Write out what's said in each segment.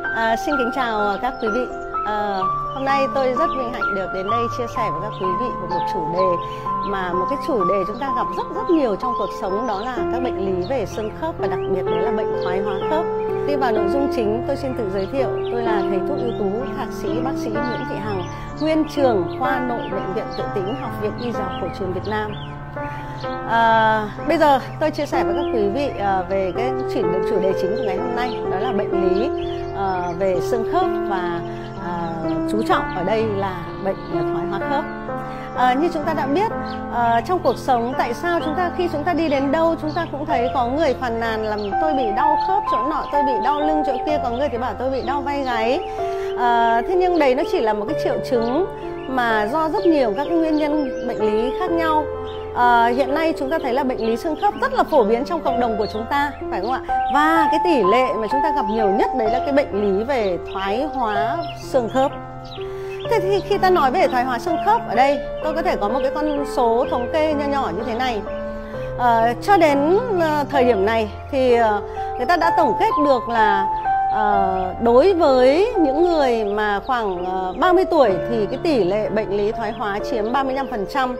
Xin kính chào các quý vị. Hôm nay tôi rất vinh hạnh được đến đây chia sẻ với các quý vị về một chủ đề mà một cái chủ đề chúng ta gặp rất nhiều trong cuộc sống, đó là các bệnh lý về xương khớp và đặc biệt đấy là bệnh thoái hóa khớp. Đi vào nội dung chính, tôi xin tự giới thiệu, tôi là thầy thuốc ưu tú, thạc sĩ bác sĩ Nguyễn Thị Hằng, nguyên trưởng khoa nội bệnh viện Tuệ Tĩnh, Học viện Y Dược Cổ truyền Việt Nam. Bây giờ tôi chia sẻ với các quý vị về cái chủ đề chính của ngày hôm nay, đó là bệnh lý về xương khớp và chú trọng ở đây là bệnh thoái hóa khớp. Như chúng ta đã biết, trong cuộc sống tại sao khi chúng ta đi đến đâu chúng ta cũng thấy có người phàn nàn là tôi bị đau khớp chỗ nọ, tôi bị đau lưng chỗ kia, có người thì bảo tôi bị đau vai gáy. Thế nhưng đấy nó chỉ là một cái triệu chứng mà do rất nhiều các cái nguyên nhân bệnh lý khác nhau. Hiện nay chúng ta thấy là bệnh lý xương khớp rất là phổ biến trong cộng đồng của chúng ta, phải không ạ? Và cái tỷ lệ mà chúng ta gặp nhiều nhất đấy là cái bệnh lý về thoái hóa xương khớp. Thế thì khi ta nói về thoái hóa xương khớp ở đây, tôi có thể có một cái con số thống kê nho nhỏ như thế này. Cho đến thời điểm này thì người ta đã tổng kết được là đối với những người mà khoảng 30 tuổi thì cái tỷ lệ bệnh lý thoái hóa chiếm 35%.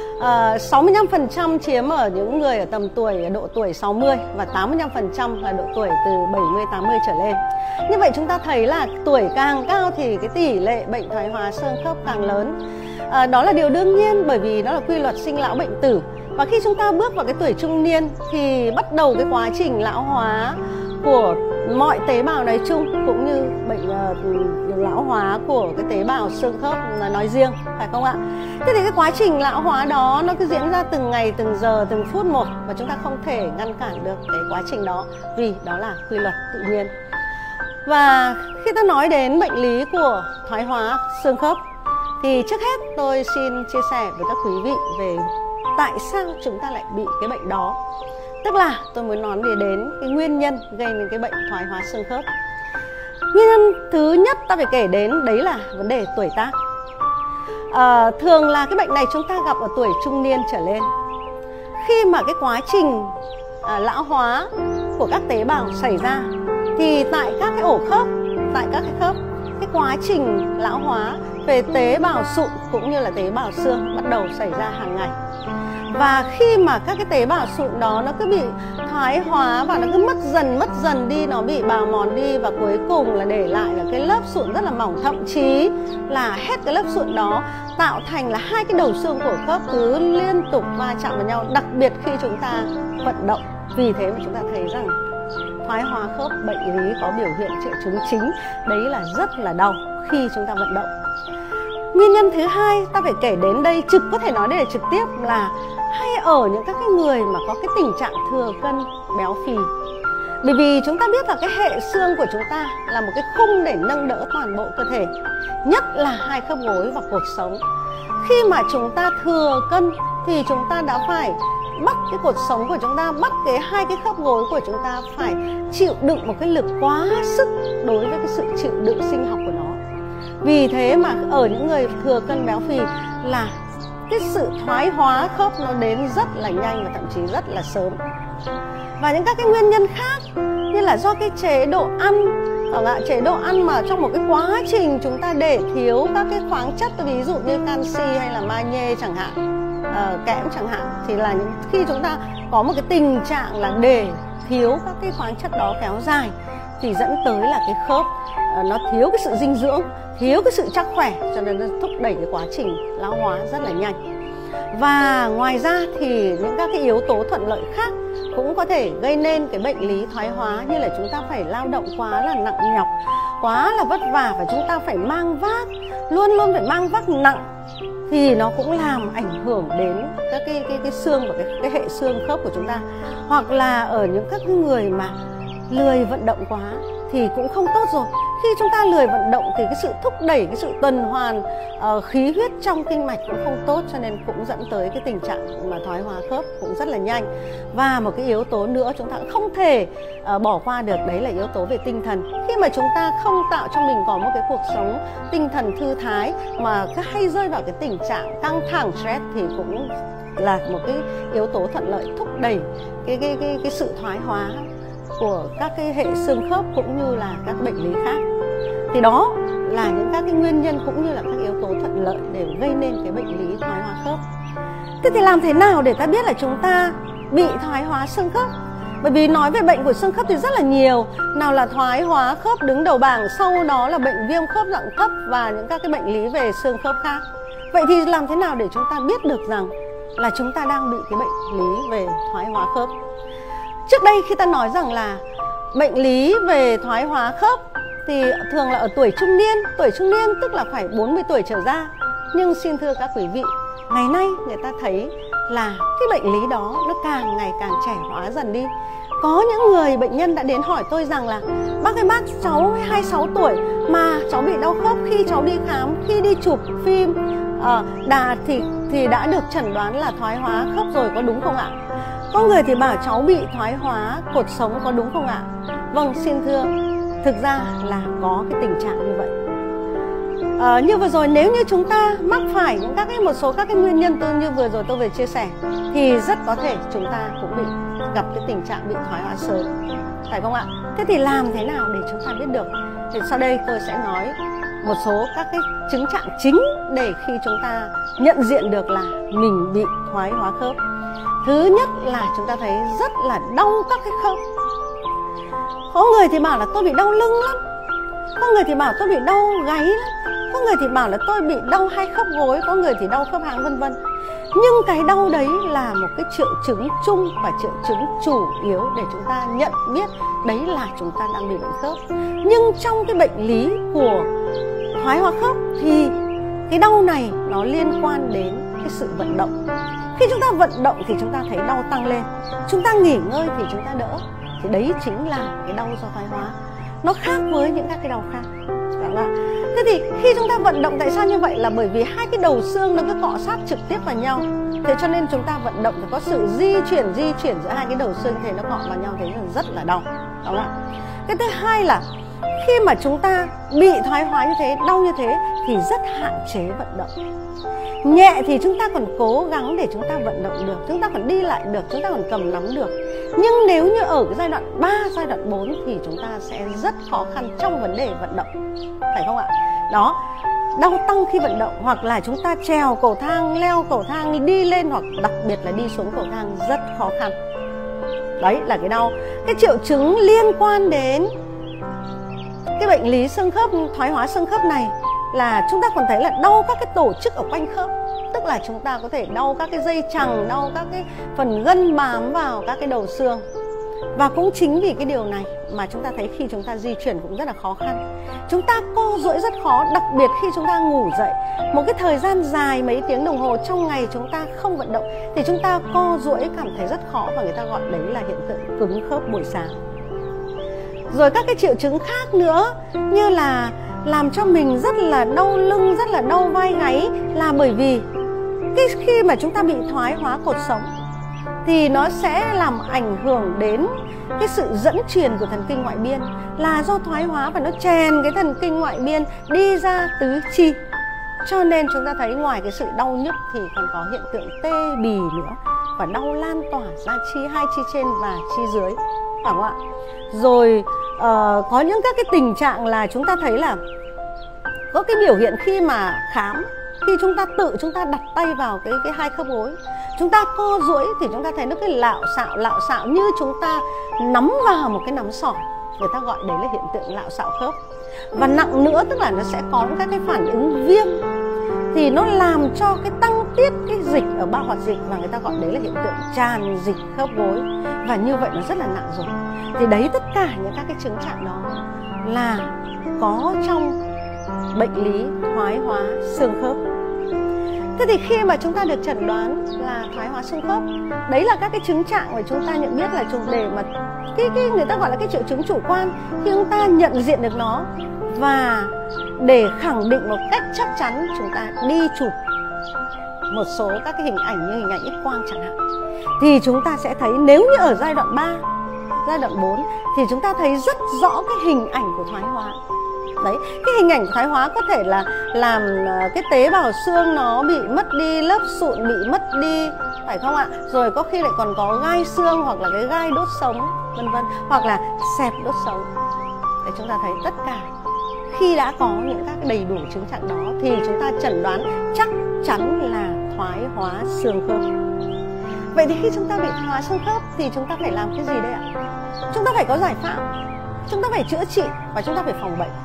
65% chiếm ở những người ở tầm độ tuổi 60 và 85% là độ tuổi từ 70-80 trở lên. Như vậy chúng ta thấy là tuổi càng cao thì cái tỷ lệ bệnh thoái hóa xương khớp càng lớn. Đó là điều đương nhiên, bởi vì nó là quy luật sinh lão bệnh tử. Và khi chúng ta bước vào cái tuổi trung niên thì bắt đầu cái quá trình lão hóa của mọi tế bào nói chung, cũng như bệnh lão hóa của cái tế bào xương khớp nói riêng, phải không ạ? Thế thì cái quá trình lão hóa đó nó cứ diễn ra từng ngày, từng giờ, từng phút một, và chúng ta không thể ngăn cản được cái quá trình đó, vì đó là quy luật tự nhiên. Và khi ta nói đến bệnh lý của thoái hóa xương khớp thì trước hết tôi xin chia sẻ với các quý vị về tại sao chúng ta lại bị cái bệnh đó. Tức là tôi muốn nói đến cái nguyên nhân gây nên cái bệnh thoái hóa xương khớp. Nguyên nhân thứ nhất ta phải kể đến đấy là vấn đề tuổi tác. Thường là cái bệnh này chúng ta gặp ở tuổi trung niên trở lên. Khi mà cái quá trình lão hóa của các tế bào xảy ra thì tại các cái ổ khớp, cái quá trình lão hóa về tế bào sụn cũng như là tế bào xương bắt đầu xảy ra hàng ngày. Và khi mà các cái tế bào sụn đó nó cứ bị thoái hóa và nó cứ mất dần đi, nó bị bào mòn đi, và cuối cùng là để lại là cái lớp sụn rất là mỏng, thậm chí là hết cái lớp sụn đó tạo thành là hai cái đầu xương của khớp cứ liên tục va chạm vào nhau, đặc biệt khi chúng ta vận động. Vì thế mà chúng ta thấy rằng thoái hóa khớp, bệnh lý có biểu hiện triệu chứng chính đấy là rất là đau khi chúng ta vận động. Nguyên nhân thứ hai ta phải kể đến đây, có thể nói đây là trực tiếp, là hay ở những các cái người mà có cái tình trạng thừa cân béo phì. Bởi vì chúng ta biết là cái hệ xương của chúng ta là một cái khung để nâng đỡ toàn bộ cơ thể, nhất là hai khớp gối và cột sống. Khi mà chúng ta thừa cân thì chúng ta đã phải bắt cái cột sống của chúng ta, bắt hai cái khớp gối của chúng ta phải chịu đựng một cái lực quá sức đối với cái sự chịu đựng sinh học của nó. Vì thế mà ở những người thừa cân béo phì là cái sự thoái hóa khớp nó đến rất là nhanh và thậm chí rất là sớm. Và những các cái nguyên nhân khác như là do cái chế độ ăn, chế độ ăn mà trong một cái quá trình chúng ta để thiếu các cái khoáng chất, ví dụ như canxi hay là magie chẳng hạn, kẽm chẳng hạn, thì là khi chúng ta có một cái tình trạng là để thiếu các cái khoáng chất đó kéo dài thì dẫn tới là cái khớp nó thiếu cái sự dinh dưỡng, thiếu cái sự chắc khỏe, cho nên nó thúc đẩy cái quá trình lão hóa rất là nhanh. Và ngoài ra thì những các cái yếu tố thuận lợi khác cũng có thể gây nên cái bệnh lý thoái hóa, như là chúng ta phải lao động quá là nặng nhọc, quá là vất vả, và chúng ta phải mang vác, luôn phải mang vác nặng, thì nó cũng làm ảnh hưởng đến các cái xương và cái hệ xương khớp của chúng ta. Hoặc là ở những các người mà lười vận động quá thì cũng không tốt rồi. Khi chúng ta lười vận động thì cái sự thúc đẩy, cái sự tuần hoàn khí huyết trong kinh mạch cũng không tốt, cho nên cũng dẫn tới cái tình trạng mà thoái hóa khớp cũng rất là nhanh. Và một cái yếu tố nữa chúng ta cũng không thể bỏ qua được, đấy là yếu tố về tinh thần. Khi mà chúng ta không tạo cho mình có một cái cuộc sống tinh thần thư thái mà cứ hay rơi vào cái tình trạng căng thẳng, stress, thì cũng là một cái yếu tố thuận lợi thúc đẩy cái sự thoái hóa của các cái hệ xương khớp cũng như là các bệnh lý khác. Thì đó là những các cái nguyên nhân cũng như là các yếu tố thuận lợi để gây nên cái bệnh lý thoái hóa khớp. Thế thì làm thế nào để ta biết là chúng ta bị thoái hóa xương khớp? Bởi vì nói về bệnh của xương khớp thì rất là nhiều. Nào là thoái hóa khớp đứng đầu bảng, sau đó là bệnh viêm khớp dạng thấp và những các cái bệnh lý về xương khớp khác. Vậy thì làm thế nào để chúng ta biết được rằng là chúng ta đang bị cái bệnh lý về thoái hóa khớp? Trước đây khi ta nói rằng là bệnh lý về thoái hóa khớp thì thường là ở tuổi trung niên. Tuổi trung niên tức là phải 40 tuổi trở ra. Nhưng xin thưa các quý vị, ngày nay người ta thấy là cái bệnh lý đó nó càng ngày càng trẻ hóa dần đi. Có những người bệnh nhân đã đến hỏi tôi rằng là bác ơi bác, cháu 26 tuổi mà cháu bị đau khớp, khi cháu đi khám, khi đi chụp phim thì đã được chẩn đoán là thoái hóa khớp rồi, có đúng không ạ? Có người thì bảo cháu bị thoái hóa cột sống, có đúng không ạ? Vâng, xin thưa, thực ra là có cái tình trạng như vậy. Như vừa rồi, nếu như chúng ta mắc phải những một số các cái nguyên nhân như vừa rồi tôi vừa chia sẻ thì rất có thể chúng ta cũng bị gặp cái tình trạng bị thoái hóa sớm, phải không ạ? Thế thì làm thế nào để chúng ta biết được? Thì sau đây tôi sẽ nói một số các cái chứng trạng chính để khi chúng ta nhận diện được là mình bị thoái hóa khớp. Thứ nhất là chúng ta thấy rất là đau các cái khớp. Có người thì bảo là tôi bị đau lưng lắm, có người thì bảo tôi bị đau gáy lắm, có người thì bảo là tôi bị đau hai khớp gối, có người thì đau khớp háng vân vân. Nhưng cái đau đấy là một cái triệu chứng chung và triệu chứng chủ yếu để chúng ta nhận biết đấy là chúng ta đang bị bệnh khớp. Nhưng trong cái bệnh lý của thoái hóa khớp thì cái đau này nó liên quan đến cái sự vận động. Khi chúng ta vận động thì chúng ta thấy đau tăng lên, chúng ta nghỉ ngơi thì chúng ta đỡ. Thì đấy chính là cái đau do thoái hóa. Nó khác với những các cái đau khác. Thế thì khi chúng ta vận động, tại sao như vậy? Là bởi vì hai cái đầu xương nó cứ cọ sát trực tiếp vào nhau. Thế cho nên chúng ta vận động thì có sự di chuyển giữa hai cái đầu xương, thì nó cọ vào nhau, thế là rất là đau. Đúng không ạ? Cái thứ hai là khi mà chúng ta bị thoái hóa như thế, đau như thế thì rất hạn chế vận động. Nhẹ thì chúng ta còn cố gắng để chúng ta vận động được, chúng ta còn đi lại được, chúng ta còn cầm nắm được. Nhưng nếu như ở cái giai đoạn 3, giai đoạn 4 thì chúng ta sẽ rất khó khăn trong vấn đề vận động, phải không ạ? Đó, đau tăng khi vận động, hoặc là chúng ta trèo cầu thang, leo cầu thang, đi lên, hoặc đặc biệt là đi xuống cầu thang rất khó khăn. Đấy là cái đau. Cái triệu chứng liên quan đến cái bệnh lý xương khớp, thoái hóa xương khớp này là chúng ta còn thấy là đau các cái tổ chức ở quanh khớp. Tức là chúng ta có thể đau các cái dây chằng, đau các cái phần gân bám vào các cái đầu xương. Và cũng chính vì cái điều này mà chúng ta thấy khi chúng ta di chuyển cũng rất là khó khăn. Chúng ta co duỗi rất khó, đặc biệt khi chúng ta ngủ dậy một cái thời gian dài mấy tiếng đồng hồ trong ngày chúng ta không vận động thì chúng ta co duỗi cảm thấy rất khó, và người ta gọi đấy là hiện tượng cứng khớp buổi sáng. Rồi các cái triệu chứng khác nữa như là làm cho mình rất là đau lưng, rất là đau vai gáy là bởi vì khi mà chúng ta bị thoái hóa cột sống thì nó sẽ làm ảnh hưởng đến cái sự dẫn truyền của thần kinh ngoại biên, là do thoái hóa và nó chèn cái thần kinh ngoại biên đi ra tứ chi. Cho nên chúng ta thấy ngoài cái sự đau nhức thì còn có hiện tượng tê bì nữa, và đau lan tỏa ra hai chi trên và chi dưới, phải không ạ? Rồi có những các cái tình trạng là chúng ta thấy là có cái biểu hiện khi mà khám, khi chúng ta đặt tay vào cái hai khớp gối, chúng ta co duỗi thì chúng ta thấy nó cái lạo xạo như chúng ta nắm vào một cái nắm sỏi. Người ta gọi đấy là hiện tượng lạo xạo khớp. Và nặng nữa tức là nó sẽ có các cái phản ứng viêm, thì nó làm cho cái tăng tiết cái dịch ở bao hoạt dịch, và người ta gọi đấy là hiện tượng tràn dịch khớp gối. Và như vậy nó rất là nặng rồi. Thì đấy, tất cả những các cái chứng trạng đó là có trong bệnh lý thoái hóa xương khớp. Thế thì khi mà chúng ta được chẩn đoán là thoái hóa xương khớp, đấy là các cái chứng trạng mà chúng ta nhận biết là để mà cái người ta gọi là cái triệu chứng chủ quan. Khi chúng ta nhận diện được nó và để khẳng định một cách chắc chắn, chúng ta đi chụp một số các cái hình ảnh như hình ảnh X-quang chẳng hạn, thì chúng ta sẽ thấy nếu như ở giai đoạn 3, giai đoạn 4 thì chúng ta thấy rất rõ cái hình ảnh của thoái hóa. Đấy, cái hình ảnh của thoái hóa có thể là làm cái tế bào xương nó bị mất đi, lớp sụn bị mất đi, phải không ạ? Rồi có khi lại còn có gai xương hoặc là cái gai đốt sống, vân vân, hoặc là xẹp đốt sống. Để chúng ta thấy tất cả khi đã có những các đầy đủ chứng trạng đó thì chúng ta chẩn đoán chắc chắn là thoái hóa xương khớp. Vậy thì khi chúng ta bị thoái hóa xương khớp thì chúng ta phải làm cái gì đây ạ? Chúng ta phải có giải pháp, chúng ta phải chữa trị và chúng ta phải phòng bệnh.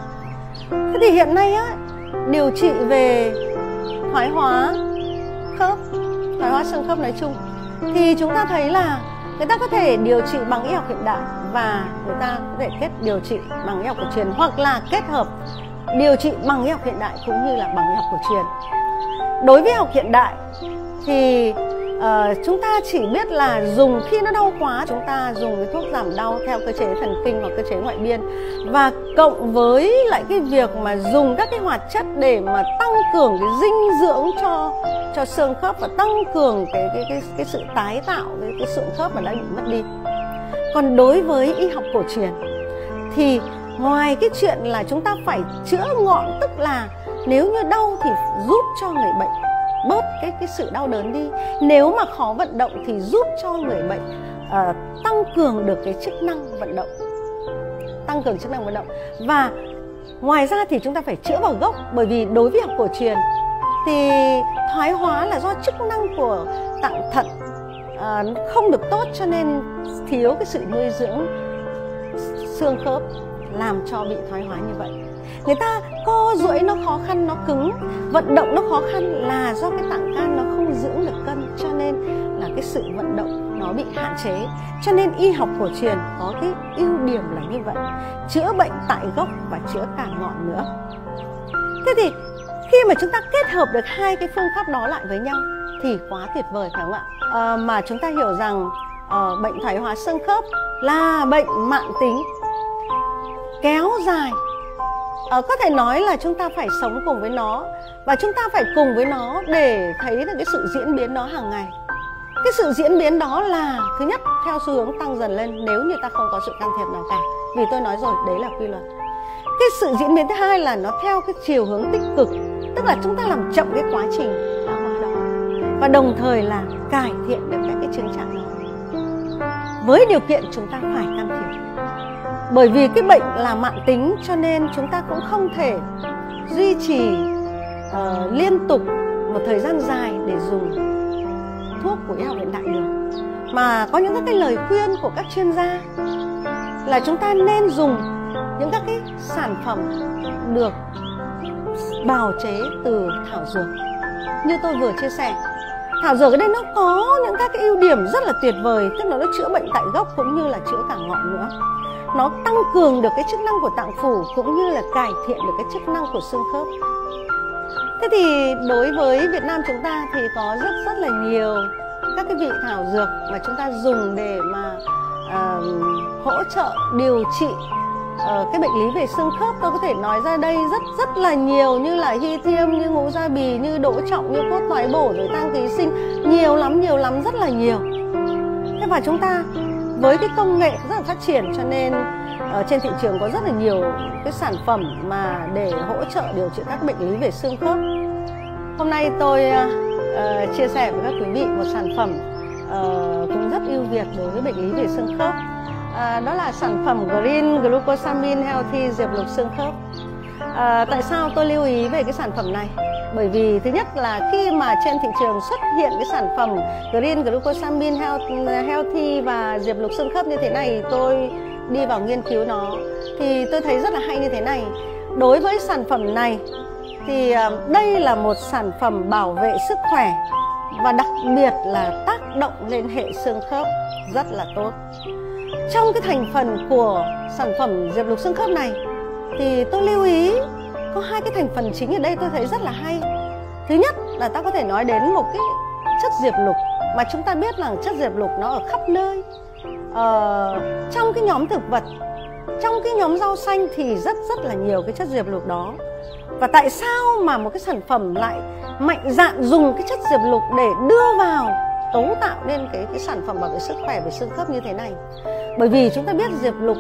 Thế thì hiện nay á, điều trị về thoái hóa khớp, thoái hóa xương khớp nói chung thì chúng ta thấy là người ta có thể điều trị bằng y học hiện đại và người ta có thể điều trị bằng y học cổ truyền, hoặc là kết hợp điều trị bằng y học hiện đại cũng như là bằng y học cổ truyền. Đối với học hiện đại thì chúng ta chỉ biết là dùng khi nó đau quá, chúng ta dùng cái thuốc giảm đau theo cơ chế thần kinh hoặc cơ chế ngoại biên, và cộng với lại cái việc mà dùng các cái hoạt chất để mà tăng cường cái dinh dưỡng cho xương khớp và tăng cường cái sự tái tạo cái xương khớp mà đã bị mất đi. Còn đối với y học cổ truyền thì ngoài cái chuyện là chúng ta phải chữa ngọn, tức là nếu như đau thì giúp cho người bệnh bớt cái sự đau đớn đi, nếu mà khó vận động thì giúp cho người bệnh tăng cường được cái chức năng vận động, tăng cường chức năng vận động. Và ngoài ra thì chúng ta phải chữa vào gốc, bởi vì đối với học cổ truyền thì thoái hóa là do chức năng của tạng thận không được tốt, cho nên thiếu cái sự nuôi dưỡng xương khớp làm cho bị thoái hóa như vậy. Người ta co duỗi nó khó khăn, nó cứng, vận động nó khó khăn là do cái tạng can nó không giữ được cân, cho nên là cái sự vận động nó bị hạn chế. Cho nên y học cổ truyền có cái ưu điểm là như vậy, chữa bệnh tại gốc và chữa cả ngọn nữa. Thế thì khi mà chúng ta kết hợp được hai cái phương pháp đó lại với nhau thì quá tuyệt vời, phải không ạ? Mà chúng ta hiểu rằng bệnh thoái hóa xương khớp là bệnh mãn tính, kéo dài. Có thể nói là chúng ta phải sống cùng với nó và chúng ta phải cùng với nó để thấy được cái sự diễn biến đó hàng ngày. Cái sự diễn biến đó là thứ nhất theo xu hướng tăng dần lên nếu như ta không có sự can thiệp nào cả, vì tôi nói rồi đấy là quy luật. Cái sự diễn biến thứ hai là nó theo cái chiều hướng tích cực, tức là chúng ta làm chậm cái quá trình lão hóa đó và đồng thời là cải thiện được các cái chứng trạng đó, với điều kiện chúng ta phải can thiệp. Bởi vì cái bệnh là mãn tính cho nên chúng ta cũng không thể duy trì liên tục một thời gian dài để dùng thuốc của y học hiện đại được. Mà có những các cái lời khuyên của các chuyên gia là chúng ta nên dùng những các cái sản phẩm được bào chế từ thảo dược. Như tôi vừa chia sẻ, thảo dược ở đây nó có những các cái ưu điểm rất là tuyệt vời, tức là nó chữa bệnh tại gốc cũng như là chữa cả ngọn nữa. Nó tăng cường được cái chức năng của tạng phủ cũng như là cải thiện được cái chức năng của xương khớp. Thế thì đối với Việt Nam chúng ta thì có rất là nhiều các cái vị thảo dược mà chúng ta dùng để mà hỗ trợ điều trị cái bệnh lý về xương khớp. Tôi có thể nói ra đây rất là nhiều, như là hy thiêm, như ngũ gia bì, như đỗ trọng, như cốt thoái bổ, rồi tăng ký sinh, nhiều lắm, rất là nhiều. Thế và chúng ta với cái công nghệ rất là phát triển cho nên trên thị trường có rất là nhiều cái sản phẩm mà để hỗ trợ điều trị các bệnh lý về xương khớp. Hôm nay tôi chia sẻ với các quý vị một sản phẩm cũng rất ưu việt đối với bệnh lý về xương khớp. Đó là sản phẩm Green Glucosamine Healthy diệp lục xương khớp. Tại sao tôi lưu ý về cái sản phẩm này? Bởi vì thứ nhất là khi mà trên thị trường xuất hiện cái sản phẩm Green Glucosamine Healthy và diệp lục xương khớp như thế này, tôi đi vào nghiên cứu nó thì tôi thấy rất là hay như thế này. Đối với sản phẩm này thì đây là một sản phẩm bảo vệ sức khỏe và đặc biệt là tác động lên hệ xương khớp rất là tốt. Trong cái thành phần của sản phẩm diệp lục xương khớp này thì tôi lưu ý có hai cái thành phần chính ở đây tôi thấy rất là hay. Thứ nhất là ta có thể nói đến một cái chất diệp lục mà chúng ta biết là chất diệp lục nó ở khắp nơi. Trong cái nhóm thực vật, trong cái nhóm rau xanh thì rất là nhiều cái chất diệp lục đó. Và tại sao mà một cái sản phẩm lại mạnh dạn dùng cái chất diệp lục để đưa vào cấu tạo nên cái sản phẩm bảo vệ sức khỏe về xương khớp như thế này? Bởi vì chúng ta biết diệp lục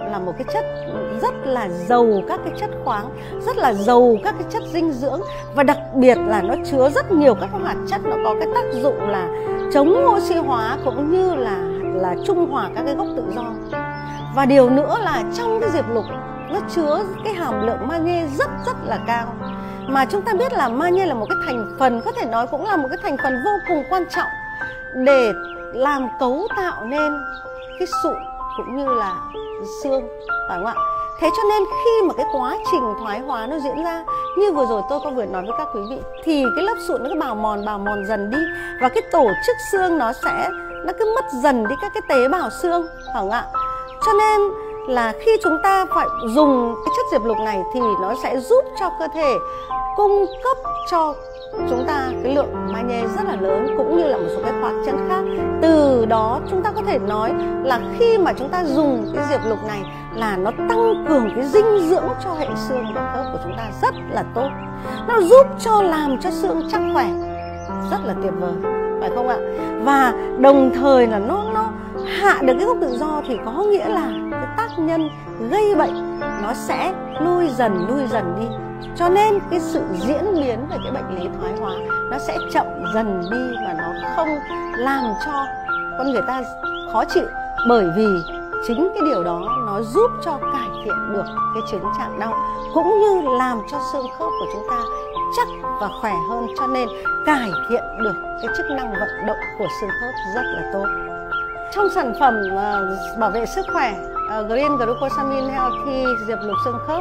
là một cái chất rất là giàu các cái chất khoáng, rất là giàu các cái chất dinh dưỡng, và đặc biệt là nó chứa rất nhiều các hoạt chất, nó có cái tác dụng là chống oxy hóa cũng như là trung hòa các cái gốc tự do. Và điều nữa là trong cái diệp lục nó chứa cái hàm lượng magie rất là cao. Mà chúng ta biết là magie là một cái thành phần, có thể nói cũng là một cái thành phần vô cùng quan trọng để làm cấu tạo nên cái sụn cũng như là xương, phải không ạ? Thế cho nên khi mà cái quá trình thoái hóa nó diễn ra, như vừa rồi tôi có vừa nói với các quý vị, thì cái lớp sụn nó cứ bào mòn dần đi, và cái tổ chức xương nó cứ mất dần đi các cái tế bào xương, phải không ạ? Cho nên là khi chúng ta phải dùng cái chất diệp lục này thì nó sẽ giúp cho cơ thể cung cấp cho chúng ta cái lượng magie rất là lớn, cũng như là một số cái khoáng chất khác. Từ đó chúng ta có thể nói là khi mà chúng ta dùng cái diệp lục này là nó tăng cường cái dinh dưỡng cho hệ xương và khớp của chúng ta rất là tốt. Nó giúp cho làm cho xương chắc khỏe, rất là tuyệt vời, phải không ạ? Và đồng thời là nó hạ được cái gốc tự do, thì có nghĩa là cái tác nhân gây bệnh nó sẽ lui dần đi. Cho nên cái sự diễn biến về cái bệnh lý thoái hóa nó sẽ chậm dần đi, và nó không làm cho con người ta khó chịu, bởi vì chính cái điều đó nó giúp cho cải thiện được cái chứng trạng đau, cũng như làm cho xương khớp của chúng ta chắc và khỏe hơn, cho nên cải thiện được cái chức năng vận động của xương khớp rất là tốt. Trong sản phẩm bảo vệ sức khỏe Green Glucosamine Healthy diệp lục xương khớp,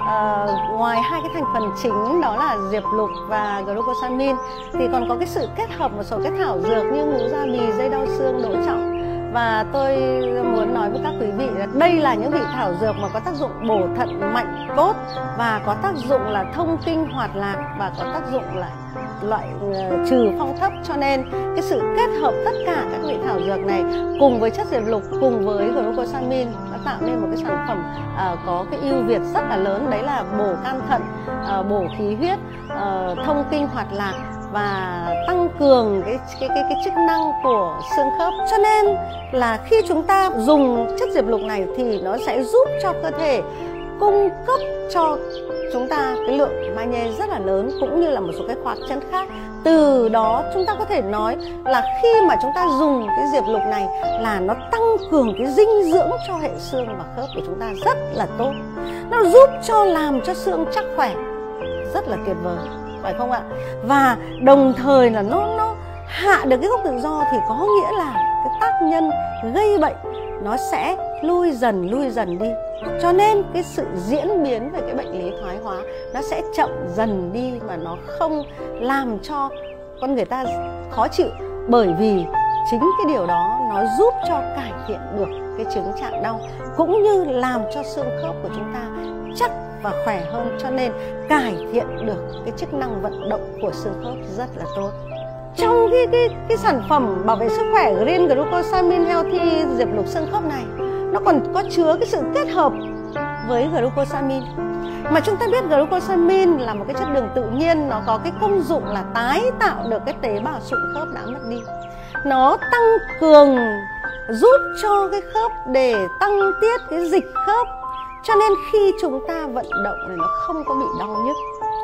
ngoài hai cái thành phần chính đó là diệp lục và glucosamine, thì còn có cái sự kết hợp một số cái thảo dược như ngũ gia bì, dây đau xương, đỗ trọng. Và tôi muốn nói với các quý vị là đây là những vị thảo dược mà có tác dụng bổ thận, mạnh cốt, và có tác dụng là thông kinh hoạt lạc, và có tác dụng là loại trừ phong thấp. Cho nên cái sự kết hợp tất cả các vị thảo dược này cùng với chất diệp lục, cùng với glucosamine, nó tạo nên một cái sản phẩm có cái ưu việt rất là lớn, đấy là bổ can thận, bổ khí huyết, thông kinh hoạt lạc, và tăng cường cái chức năng của xương khớp. Cho nên là khi chúng ta dùng chất diệp lục này thì nó sẽ giúp cho cơ thể cung cấp cho chúng ta cái lượng magie rất là lớn, cũng như là một số cái khoáng chất khác. Từ đó chúng ta có thể nói là khi mà chúng ta dùng cái diệp lục này là nó tăng cường cái dinh dưỡng cho hệ xương và khớp của chúng ta rất là tốt. Nó giúp cho làm cho xương chắc khỏe, rất là tuyệt vời, phải không ạ? Và đồng thời là nó hạ được cái gốc tự do, thì có nghĩa là cái tác nhân gây bệnh nó sẽ lui dần đi. Cho nên cái sự diễn biến về cái bệnh lý thoái hóa nó sẽ chậm dần đi, và nó không làm cho con người ta khó chịu, bởi vì chính cái điều đó nó giúp cho cải thiện được cái chứng trạng đau, cũng như làm cho xương khớp của chúng ta chắc và khỏe hơn, cho nên cải thiện được cái chức năng vận động của xương khớp rất là tốt. Trong cái sản phẩm bảo vệ sức khỏe Green Glucosamine Healthy diệp lục xương khớp này, nó còn có chứa cái sự kết hợp với glucosamine. Mà chúng ta biết glucosamine là một cái chất đường tự nhiên, nó có cái công dụng là tái tạo được cái tế bào sụn khớp đã mất đi. Nó tăng cường, giúp cho cái khớp để tăng tiết cái dịch khớp, cho nên khi chúng ta vận động thì nó không có bị đau nhức,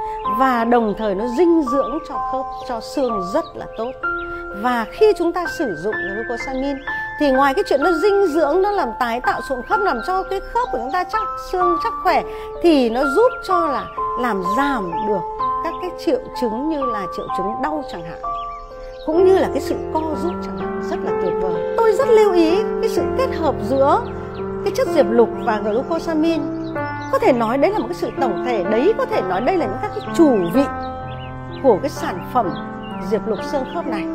và đồng thời nó dinh dưỡng cho khớp, cho xương rất là tốt. Và khi chúng ta sử dụng glucosamine thì ngoài cái chuyện nó dinh dưỡng, nó làm tái tạo sụn khớp, làm cho cái khớp của chúng ta chắc xương chắc khỏe, thì nó giúp cho là làm giảm được các cái triệu chứng như là triệu chứng đau chẳng hạn, cũng như là cái sự co rút chẳng hạn, rất là tuyệt vời. Tôi rất lưu ý cái sự kết hợp giữa cái chất diệp lục và glucosamine. Có thể nói đấy là một cái sự tổng thể, đấy có thể nói đây là những các cái chủ vị của cái sản phẩm diệp lục xương khớp này.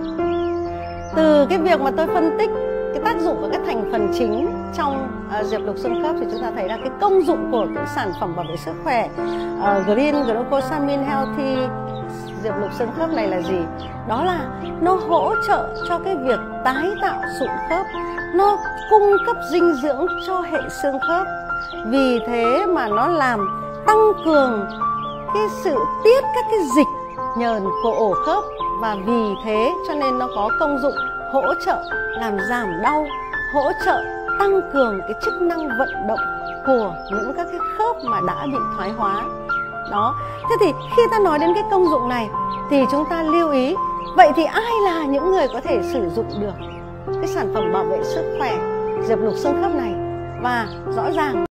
Từ cái việc mà tôi phân tích cái tác dụng của các thành phần chính trong diệp lục xương khớp, thì chúng ta thấy là cái công dụng của cái sản phẩm bảo vệ sức khỏe Green Glucosamine Healthy diệp lục xương khớp này là gì? Đó là nó hỗ trợ cho cái việc tái tạo sụn khớp, nó cung cấp dinh dưỡng cho hệ xương khớp. Vì thế mà nó làm tăng cường cái sự tiết các cái dịch nhờn của ổ khớp, và vì thế cho nên nó có công dụng hỗ trợ làm giảm đau, hỗ trợ tăng cường cái chức năng vận động của những các cái khớp mà đã bị thoái hóa. Đó. Thế thì khi ta nói đến cái công dụng này thì chúng ta lưu ý, vậy thì ai là những người có thể sử dụng được cái sản phẩm bảo vệ sức khỏe diệp lục xương khớp này? Và rõ ràng